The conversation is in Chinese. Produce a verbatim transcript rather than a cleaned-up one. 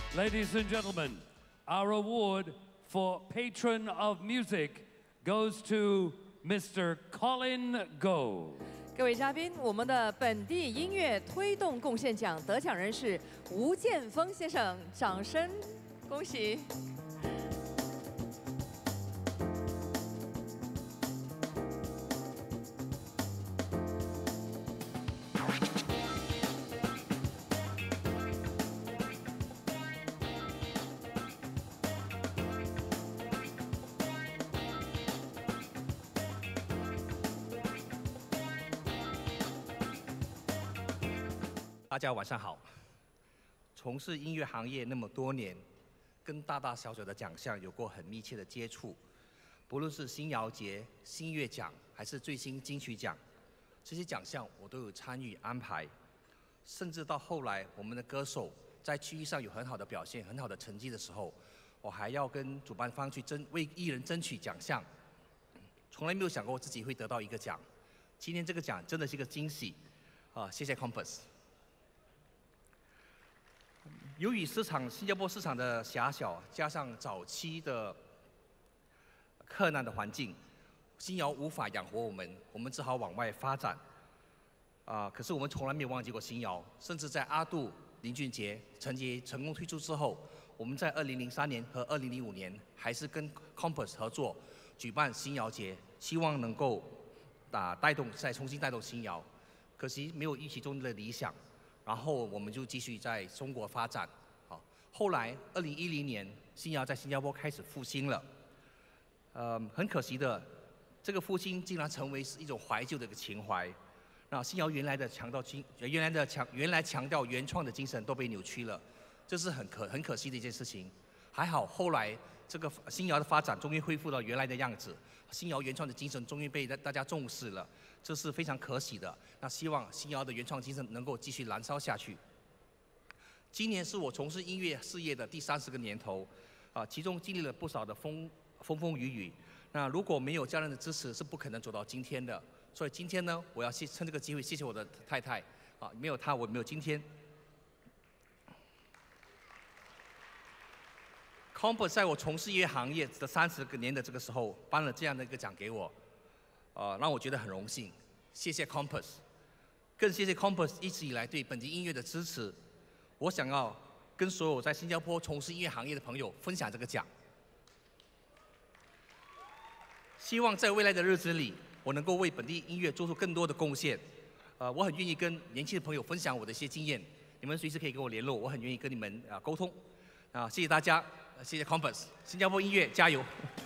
Ladies and gentlemen, our award for Patron of Music goes to Mister Colin Go. 各位嘉宾，我们的本地音乐推动贡献奖得奖人是吴建峰先生，掌声恭喜！ 大家晚上好。从事音乐行业那么多年，跟大大小小的奖项有过很密切的接触，不论是新谣节、新乐奖，还是最新金曲奖，这些奖项我都有参与安排。甚至到后来，我们的歌手在区域上有很好的表现、很好的成绩的时候，我还要跟主办方去争为艺人争取奖项。从来没有想过自己会得到一个奖。今天这个奖真的是一个惊喜啊！谢谢 Compass。 由于市场新加坡市场的狭小，加上早期的困难的环境，新谣无法养活我们，我们只好往外发展。啊、呃，可是我们从来没有忘记过新谣，甚至在阿杜、林俊杰、陈杰成功推出之后，我们在二零零三年和二零零五年还是跟 Compass 合作举办新谣节，希望能够啊带动再重新带动新谣，可惜没有预期中的理想。 然后我们就继续在中国发展，好，后来二零一零年新谣在新加坡开始复兴了，呃，很可惜的，这个复兴竟然成为是一种怀旧的一个情怀，那新谣原来的强调精，原来的强原来强调原创的精神都被扭曲了，这是很可很可惜的一件事情。还好后来这个新谣的发展终于恢复了原来的样子，新谣原创的精神终于被大家重视了。 这是非常可喜的。那希望新谣的原创精神能够继续燃烧下去。今年是我从事音乐事业的第三十个年头，啊，其中经历了不少的风风风雨雨。那如果没有家人的支持，是不可能走到今天的。所以今天呢，我要谢趁这个机会谢谢我的太太，啊，没有她我没有今天。Compass 在我从事音乐行业的三十个年的这个时候，颁了这样的一个奖给我。 呃，让我觉得很荣幸，谢谢 Compass， 更谢谢 Compass 一直以来对本地音乐的支持。我想要跟所有在新加坡从事音乐行业的朋友分享这个奖，希望在未来的日子里，我能够为本地音乐做出更多的贡献。呃，我很愿意跟年轻的朋友分享我的一些经验，你们随时可以跟我联络，我很愿意跟你们啊、呃、沟通。啊、呃，谢谢大家，谢谢 Compass， 新加坡音乐加油！